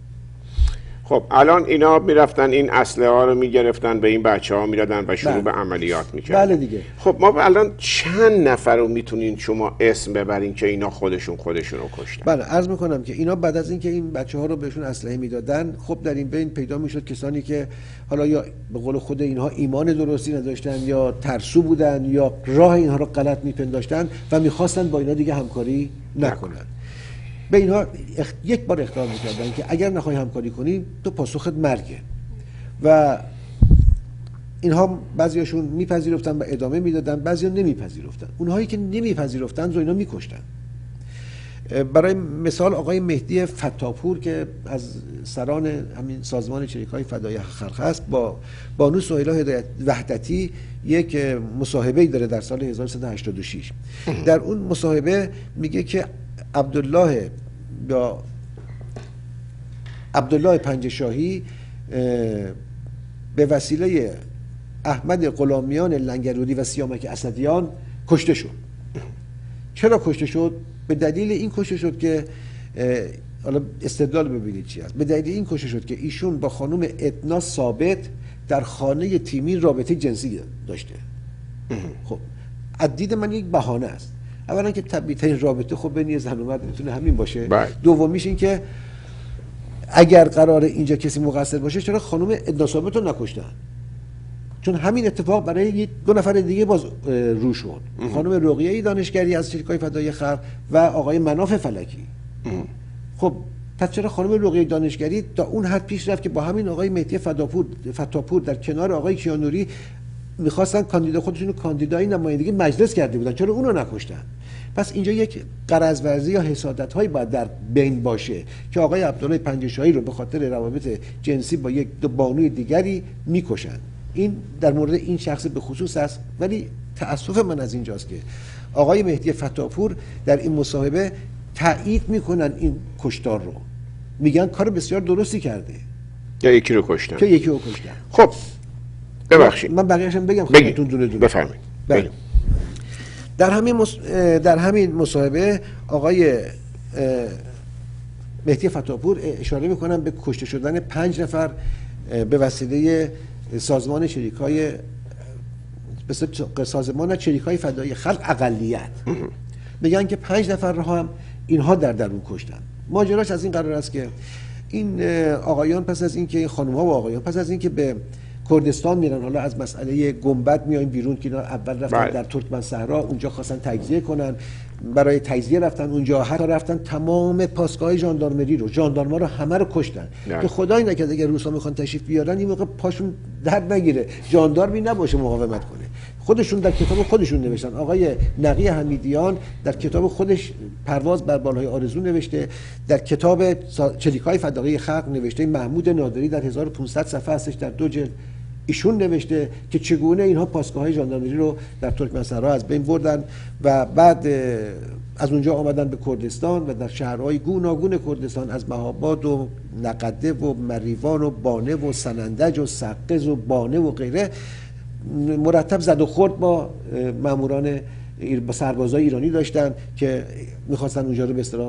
خب الان اینا میرفتن این اسلحه ها رو میگرفتن، به این بچه ها میدادن و شروع به عملیات میکردن. بله دیگه. خب ما الان چند نفر رو میتونین شما اسم ببرین که اینا خودشون رو کشتن؟ بله، عرض میکنم که اینا بعد از اینکه این بچه ها رو بهشون اسلحه میدادن، خب در این بین پیدا میشد کسانی که حالا یا به قول خود اینها ایمان درستی نداشتن، یا ترسو بودن، یا راه اینها رو غلط میپنداشتن و میخواستن با اینا دیگه همکاری نکنن. به اینها یک بار اخطار میکردن که اگر نخوای همکاری کنی تو پاسخت مرگه و اینها بعضیاشون میپذیرفتن و ادامه میدادن، بعضیا نمیپذیرفتن. اونهایی که نمیپذیرفتن رو اینا میکشتن. برای مثال آقای مهدی فتاپور که از سران همین سازمان چریک‌های فدای خلق است، با بانو سهیلا وحدتی یک مصاحبه‌ای داره در سال 1386. در اون مصاحبه میگه که عبدالله پنجشاهی به وسیله احمد غلامیان لنگرودی و سیامک اسدیان کشته شد. چرا کشته شد؟ به دلیل این کشته شد که حالا استدلال ببینید چی است. به دلیل این کشته شد که ایشون با خانم ادنا ثابت در خانه تیمین رابطه جنسی داشته. خب از دید من یک بهانه است. اولا که طبیعی رابطه خب بین زن و مرد میتونه همین باشه. دومیش این که اگر قرار اینجا کسی مقصر باشه چرا خانم ادنا ثابت رو نکشتن؟ چون همین اتفاق برای 2 نفر دیگه باز رو شد. خانم رقیه‌ای دانشگری از چریک‌های فدای خلق و آقای مناف فلکی. خب پس چرا خانم رقیه‌ای دانشگری تا اون حد پیش رفت که با همین آقای مهدی فتاپور در کنار آقای کیانوری میخواستن کاندیدا خودشونو کاندیدای نمایندگی مجلس کرده بودن، چرا اونو نکشتن؟ پس اینجا یک غرض‌ورزی یا حسادت‌هایی باید در بین باشه که آقای عبدالله پنجشاهی رو به خاطر روابط جنسی با یک بانوی دیگری میکشن. این در مورد این شخص به خصوص است. ولی تأسف من از اینجاست که آقای مهدی فتاپور در این مصاحبه تایید میکنن این کشتار رو، میگن کار بسیار درستی کرده یا یکی رو کشتن. خب ببخشید من بقیه‌اشم بگم خودتون دونه دونه. بفرمایید. در همین مصاحبه آقای مهدی فتاپور اشاره میکنن به کشته شدن 5 نفر به وسیله سازمان چریک‌های فدای خلق اقلیت. میگن که 5 نفر رو هم اینها در درون کشتن. ماجراش از این قرار است که این آقایان پس از اینکه خانم‌ها و آقایان پس از اینکه به کردستان میرن، حالا از مسئله گنبد میایم بیرون که اینا اول رفتن در ترکمن صحرا، اونجا خواستن تجزیه کنن، برای تجزیه رفتن اونجا، حتی رفتن تمام پاسگاه ژاندارمری رو، ژاندارما رو همه رو کشتن که خدای نکرده اگه روسا میخوان تشریف بیارن این موقع پاشون درد نگیره، ژاندارمی نباشه مقاومت کنه. خودشون در کتاب خودشون نوشتن. آقای نقی حمیدیان در کتاب خودش پرواز بر بالهای آرزو نوشته، در کتاب چریک‌های فدای خلق نوشته، محمود نادری در 1500 صفحه هستش در 2 جلد ایشون نوشته که چگونه اینها پاسگاه‌های ژاندارمری رو در ترکمن‌صحرا از بین بردن و بعد از اونجا آمدن به کردستان و در شهرهای گوناگون کردستان از مهاباد و نقده و مریوان و بانه و سنندج و سقز و بانه و غیره مرتب زد و خورد با ماموران با سربازای ایرانی داشتن که میخواستن اونجا رو به اصطلاح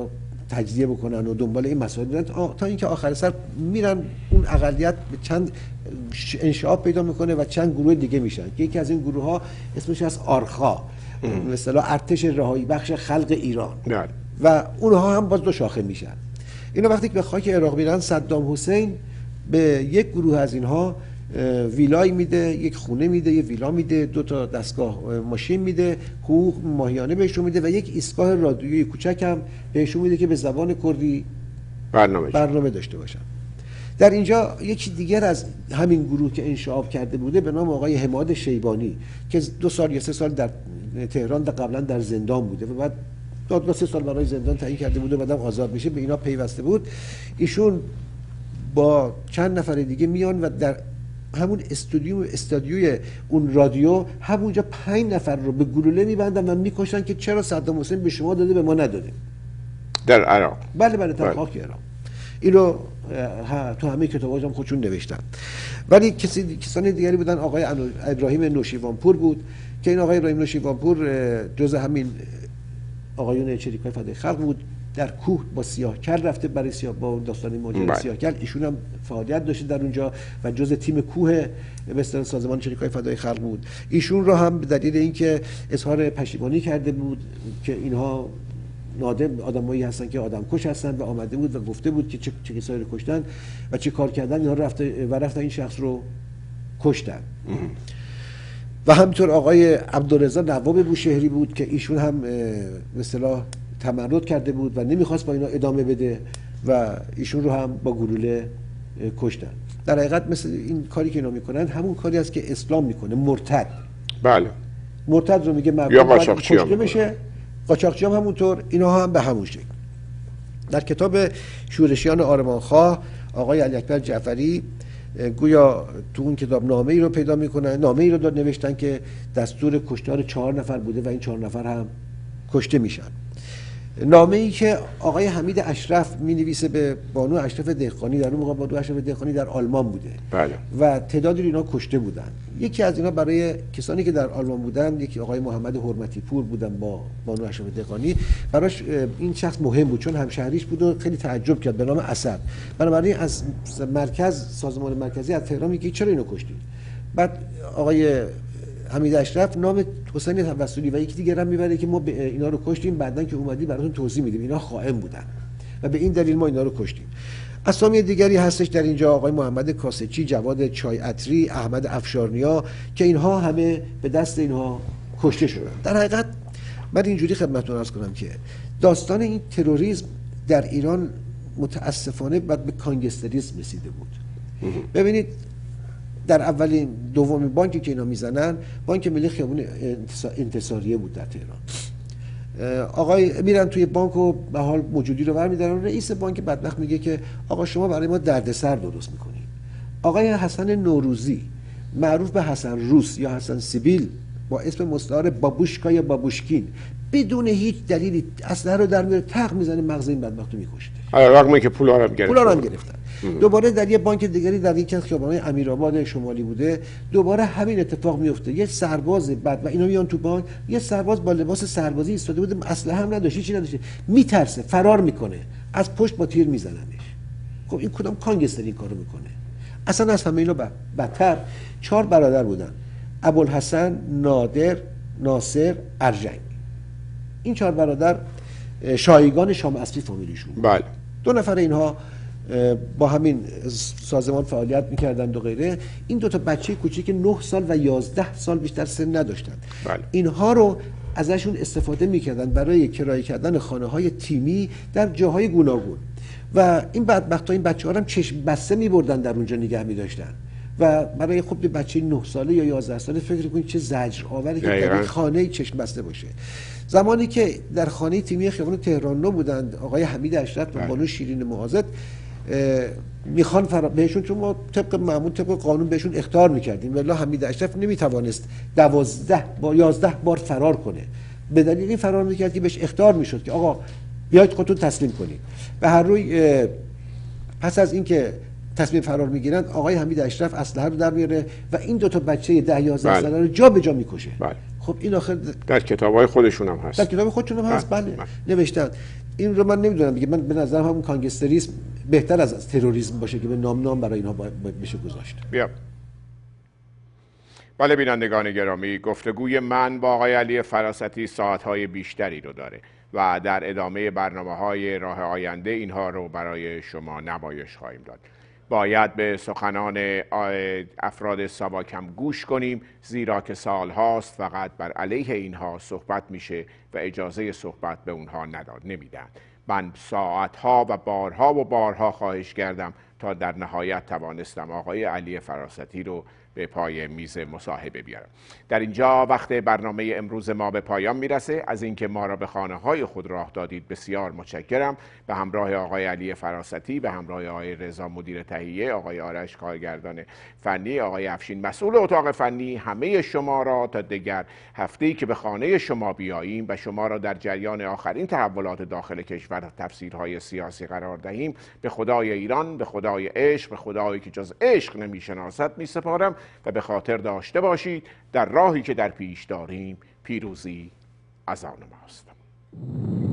تجزیه بکنن و دنبال این مسائل بودن تا اینکه آخر سر میرن اون اقلیت به چند انشعاب پیدا میکنه و چند گروه دیگه میشن که یکی از این گروه ها اسمش از آرخا، مثلا ارتش رهایی بخش خلق ایران و اونها هم باز دو شاخه میشن. اینا وقتی که به خاک عراق میرن، صدام حسین به یک گروه از اینها ویلای میده، یک خونه میده، یک ویلا میده، 2 تا دستگاه ماشین میده، حقوق ماهیانه بهشون میده و یک ایستگاه رادیویی کوچک هم بهشون میده که به زبان کردی برنامه داشته باشن. در اینجا یکی دیگر از همین گروه که انشعاب کرده بوده به نام آقای حماد شیبانی که 2 سال یا 3 سال در تهران قبلا در زندان بوده و بعد 2 3 سال برای زندان تعیین کرده بوده و بعدم آزاد میشه، به اینا پیوسته بود. ایشون با چند نفر دیگه میان و در همون استودیوی اون رادیو همونجا 5 نفر رو به گلوله میبندن و میکشن که چرا صدام حسین به شما داده به ما نداده. در عراق؟ بله در خاک عراق. اینو تو همه کتاباش هم خودشون نوشتن. ولی کسان دیگری بودن. آقای ابراهیم نوشیوانپور بود که این آقای ابراهیم نوشیوانپور جز همین آقایون چریکای فدای خلق بود. در کوه با سیاهکل رفته برای با داستان ماجرای سیاهکل. ایشون هم فعالیت داشته در اونجا و جز تیم کوه به اصطلاح سازمان چریکای فدای خلق بود. ایشون رو هم به دلیل اینکه اظهار پشیمانی کرده بود که اینها نادم آدمایی هستن که آدم کش هستن و آمده بود و گفته بود که چه کسایی رو کشتن و چه کار کردن، اینها رفتن این شخص رو کشتن. و همینطور آقای عبدالرضا نواب بوشهری بود که ایشون هم به اصطلاح تمرد کرده بود و نمیخواست با اینا ادامه بده و ایشون رو هم با گلوله کشتن. در حقیقت مثل این کاری که اینا میکنن همون کاری است که اسلام میکنه، مرتد. بله. مرتد رو میگه مردم باید کشته بشه. قاچاقچی هم همونطور، اینا هم به همون شکل. در کتاب شورشیان آرمانخواه آقای علی اکبر جعفری گویا تو اون کتاب نامه ای رو پیدا میکنن، نامه ای رو نوشتن که دستور کشتار 4 نفر بوده و این 4 نفر هم کشته میشن. نامه ای که آقای حمید اشرف می نویسه به بانو اشرف دهقانی، در اون موقع بانو اشرف دهقانی در آلمان بوده. بله. و تعدادی اینا کشته بودن. یکی از اینا برای کسانی که در آلمان بودن، یکی آقای محمد حرمتی پور بودن با بانو اشرف دهقانی، براش این شخص مهم بود چون همشهریش بود و خیلی تعجب کرد، به نام اسد. بنابراین از مرکز سازمان مرکزی از تهران میگه چرا اینو کشتید؟ بعد آقای حمید اشرف نام حسین توسلی و یکی دیگه هم میبره که ما اینا رو کشتیم، بعدن که اومدی براتون توضیح میدیم اینا خائن بودن و به این دلیل ما اینا رو کشتیم. اسامی دیگری هستش در اینجا، آقای محمد کاسچی، جواد چای عطری، احمد افشارنیا که اینها همه به دست اینها کشته شدن. در حقیقت من اینجوری خدمتتون عرض کنم که داستان این تروریسم در ایران متاسفانه بعد به کانگستریسم رسیده بود. ببینید در اولین دومین بانکی که اینا میزنن بانک ملی خیابون انتصاریه بود در تهران. آقای میرن توی بانک و به حال موجودی رو برمی‌دارن. رئیس بانک بدبخت میگه که آقا شما برای ما دردسر درست میکنید. آقای حسن نوروزی معروف به حسن روس یا حسن سیبیل با اسم مستعار بابوشکا یا بابوشکین بدون هیچ دلیلی اسلحه رو در میاره تق میزنه مغز این بدبختو میکشه. رغم که پولا رو هم گرفتن. دوباره در یه بانک دیگری در یکی از خیابان‌های امیرآباد شمالی بوده، دوباره همین اتفاق میفته. یه سرباز بعد و اینا میان تو بانک، یه سرباز با لباس سربازی ایستاده بوده، اسلحه هم نداشت، چیزی نداشت، میترسه، فرار میکنه، از پشت با تیر میزننش. خب این کدام کانگستر این کارو میکنه؟ اصلا از همه اینا بدتر 4 برادر بودن: ابوالحسن، نادر، ناصر، ارجنگ. این 4 برادر شایگان شام اسبی فامیلیشون. بله. 2 نفر اینها با همین سازمان فعالیت میکردند و غیره. این 2 تا بچه کوچیک 9 سال و 11 سال بیشتر سن نداشتن. بله. اینها رو ازشون استفاده میکردن برای کرایه کردن خانه‌های تیمی در جاهای گوناگون و این بدبخت‌ها این بچه‌ها هم چشم بسته می‌بردن در اونجا نگه می‌داشتن و برای خود بچه 9 ساله یا 11 ساله فکر کنید چه زجر آوری که در خانه چشم بسته باشه. زمانی که در خانه تیمی خیابان تهران نو بودند آقای حمید اشرف و بانو شیرین معاذد میخوان بهشون، چون ما طبق معمول طبق قانون بهشون اخطار میکردیم ولی حمید اشرف نمیتوانست 11 بار فرار کنه، به دلیل این فرار میکرد که بهش اخطار میشد که آقا بیاید خودتون تسلیم کنید. به هر روی پس از اینکه تصمیم فرار میگیرن آقای حمید اشرف اسلحه رو در میاره و این 2 تا بچه 10-11 ساله رو جا به جا میکشه. بله. خب این آخر در کتاب‌های خودشون هم هست. در کتاب خودشون هم هست. بله. نوشتن این رو من نمیدونم دیگه. من به نظرم همون گانگستریسم بهتر از تروریسم باشه که به نام برای اینها بشه گذاشت. بیا. بله بینندگان گرامی، گفتگوی من با آقای علی فراستی ساعتهای بیشتری رو داره و در ادامه برنامه‌های راه آینده اینها رو برای شما نمایش خواهیم داد. باید به سخنان افراد ساواکم گوش کنیم، زیرا که سالهاست فقط بر علیه اینها صحبت میشه و اجازه صحبت به اونها نمیدن. من ساعتها و بارها خواهش کردم تا در نهایت توانستم آقای علی فراستی رو به پای میز مصاحبه بیارم. در اینجا وقت برنامه امروز ما به پایان میرسه. از اینکه ما را به خانه های خود راه دادید بسیار متشکرم. به همراه آقای علی فراستی، به همراه آقای رضا مدیر تهیه، آقای آرش کارگردان فنی، آقای افشین مسئول اتاق فنی، همه شما را تا دیگر هفته‌ای که به خانه شما بیاییم و شما را در جریان آخرین تحولات داخل کشور و تفسیرهای سیاسی قرار دهیم، به خدای ایران، به خدای عشق، به خدایی که جز عشق نمیشناسد میسپارم و به خاطر داشته باشید در راهی که در پیش داریم پیروزی از آن ماست.